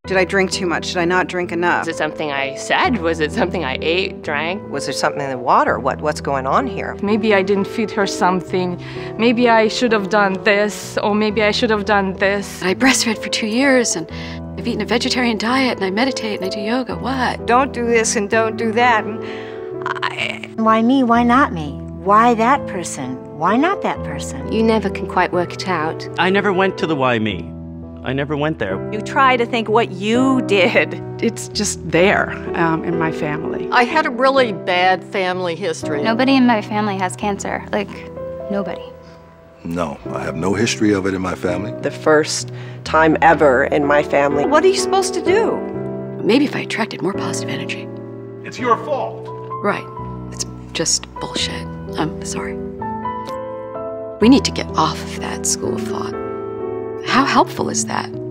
Did I drink too much? Did I not drink enough? Was it something I said? Was it something I ate, drank? Was there something in the water? What's going on here? Maybe I didn't feed her something. Maybe I should have done this, or maybe I should have done this. I breastfed for 2 years, and I've eaten a vegetarian diet, and I meditate, and I do yoga. What? Don't do this and don't do that. Why me? Why not me? Why that person? Why not that person? You never can quite work it out. I never went to the why me. I never went there. You try to think what you did. It's just there in my family. I had a really bad family history. Nobody in my family has cancer. Like, nobody. No, I have no history of it in my family. The first time ever in my family. What are you supposed to do? Maybe if I attracted more positive energy. It's your fault. Right. It's just bullshit. I'm sorry. We need to get off of that school of thought. How helpful is that?